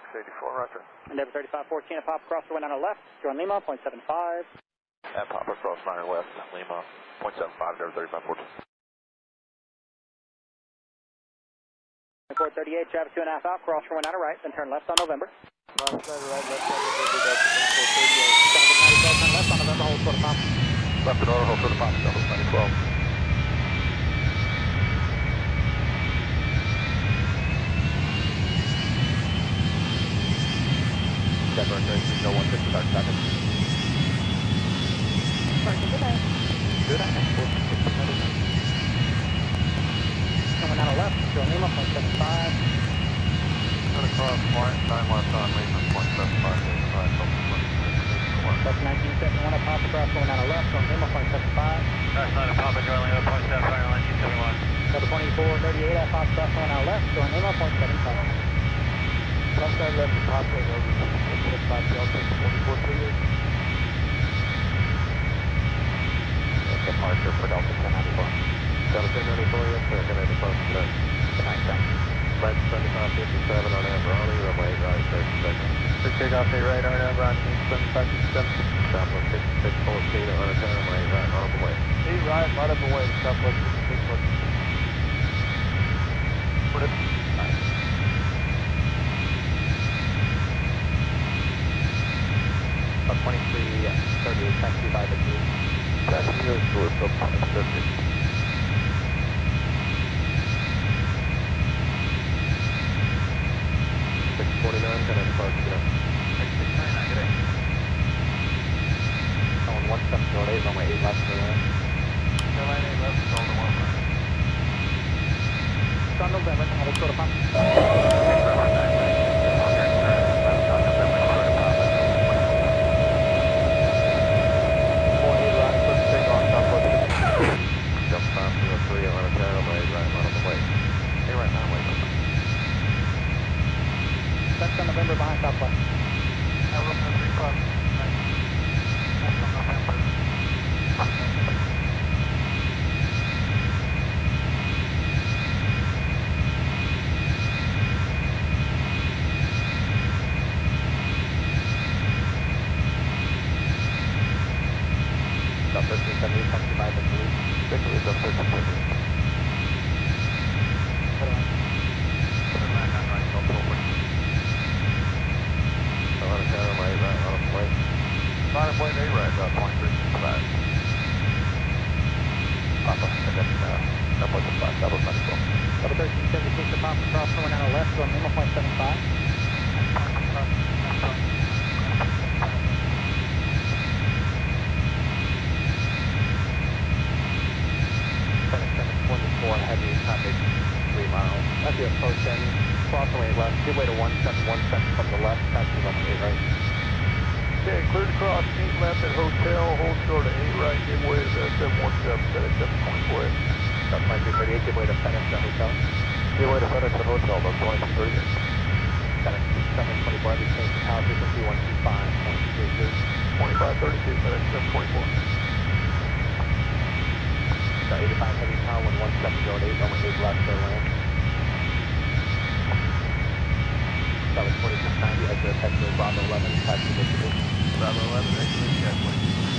684, roger. Endeavor 3514, a pop across runway 9 left, join Lima, 0.75. And pop across 9 west, Lima, 0.75, Endeavor 3514. 438, traffic 2.5 out, cross runway 9 right, then turn left on November. Left side right, left side November, Traffic 97 left 438. on November, hold short of pop. Left and order, hold for the pop, Delta 912. Denver, 3301, disregard traffic. Good night. Good night, 416. Runway 9 left, join Lima, 0.75. Turn across, 9 left on Lima, 0.75, Delta 9, Delta 2684. That's 1971, a pop across runway 9 left, join Lima, 0.75. Crash 9 and Papa, join Lima, 0.75, 1971. Double 2438, a pop across runway 9 left, join Lima, 0.75. Left side left for Papa, over 0.75, Delta 2438. Departure for Delta 1094. Delta 1094, yes sir, good night, departure for that. Good night, thanks. Flight 7557 on Abroni, runway 8 right, clear for takeoff. Clear takeoff, 8 right, RNAV, Ronnie, 7557. Southwest 6614 on a turn, runway 8 right, line up and wait. 8 right, line up and wait, Southwest 6614. Put it. About 2338, taxi by the group. Taxi to the group, Delta 2338. 629, good night, departure, good night. 629, good day. On 1708, runway 8 left, clear land. Airline 8 left, Delta 1 right. It's on November, hold short of pop. Jump 503 on a turn, runway 8 right, line up and wait. 8 right, line wait, Delta. That's on November behind Southwest. November 3 plus, right. That's on November. About 1378, taxi by the group. Take a look up 1378. Clear land. Clear land 9 right, Delta 442. On a turn, runway 8 right, line up and wait. Line up wait, 8 right, about 2365. Papa, and then airport supply, Southwest 94. Double 1376, a pop across runway 9 left, join Lima, 0.75. And pop across, left join Lima, left 0.75, Delta 1376. FedEx 724, heavy traffic, 3 miles. As you're approaching, cross runway 8 left, give way to 1717 from the left, taxi runway 8 right. Okay, cleared to cross 8 left at hotel, hold short of 8 right, give way to the 717, FedEx 724. About 2338, give way to FedEx at hotel. Give way to FedEx at hotel, Delta 2338. FedEx 724, heavy change to tower frequency 125.32. 2532, FedEx 724. Got 85 heavy tower, 11708, runway 8 left, clear land. That was 4690, exit Hector, Bravo 11, taxi distribution. Bravo 11, exit, yes, please.